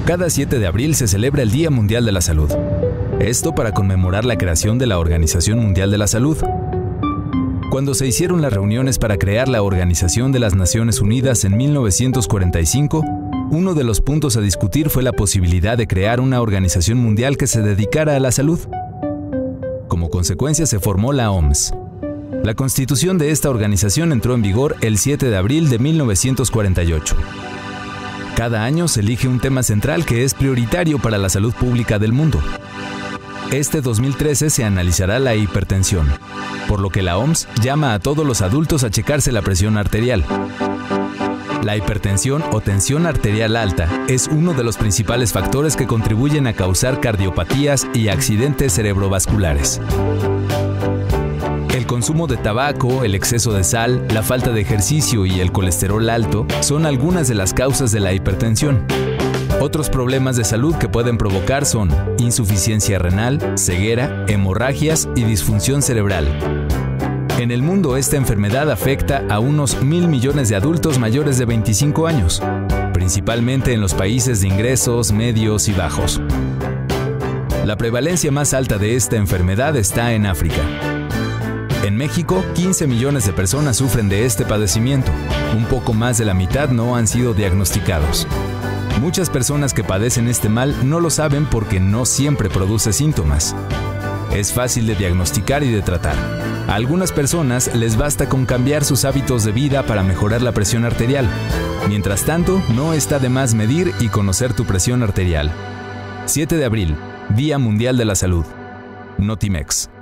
Cada 7 de abril se celebra el Día Mundial de la Salud. Esto para conmemorar la creación de la Organización Mundial de la Salud. Cuando se hicieron las reuniones para crear la Organización de las Naciones Unidas en 1945, uno de los puntos a discutir fue la posibilidad de crear una organización mundial que se dedicara a la salud. Como consecuencia se formó la OMS. La constitución de esta organización entró en vigor el 7 de abril de 1948. Cada año se elige un tema central que es prioritario para la salud pública del mundo. Este 2013 se analizará la hipertensión, por lo que la OMS llama a todos los adultos a checarse la presión arterial. La hipertensión o tensión arterial alta es uno de los principales factores que contribuyen a causar cardiopatías y accidentes cerebrovasculares. El consumo de tabaco, el exceso de sal, la falta de ejercicio y el colesterol alto son algunas de las causas de la hipertensión. Otros problemas de salud que pueden provocar son insuficiencia renal, ceguera, hemorragias y disfunción cerebral. En el mundo, esta enfermedad afecta a unos 1.000 millones de adultos mayores de 25 años, principalmente en los países de ingresos medios y bajos. La prevalencia más alta de esta enfermedad está en África. En México, 15 millones de personas sufren de este padecimiento. Un poco más de la mitad no han sido diagnosticados. Muchas personas que padecen este mal no lo saben porque no siempre produce síntomas. Es fácil de diagnosticar y de tratar. A algunas personas les basta con cambiar sus hábitos de vida para mejorar la presión arterial. Mientras tanto, no está de más medir y conocer tu presión arterial. 7 de abril, Día Mundial de la Salud. Notimex.